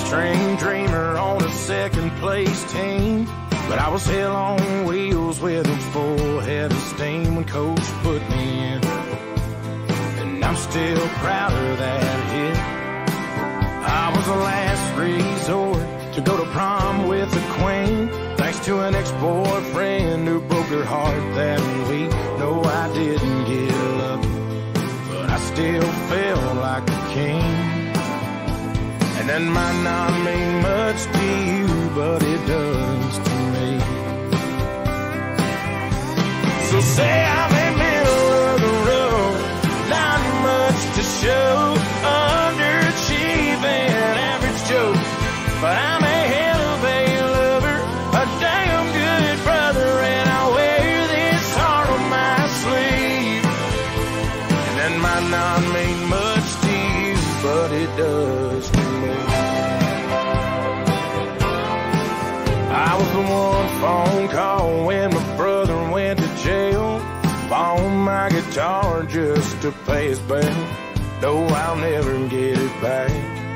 first-string dreamer on a second-place team. But I was hell on wheels with a full head of steam when Coach put me in. And I'm still proud of that hit. I was the last resort to go to prom with the queen, thanks to an ex-boyfriend who broke her heart that week. No, I didn't give up, but I still felt like a king. And that might not mean much to you, but it does to me. So say I'm in the middle of the road, not much to show, underachieving, average Joe, but I'm a hell of a lover, a damn good brother, and I wear this heart on my sleeve. And that might not mean much to you, but it does to me. I was the one phone call when my brother went to jail, pawned my guitar just to pay his bail. No, I'll never get it back.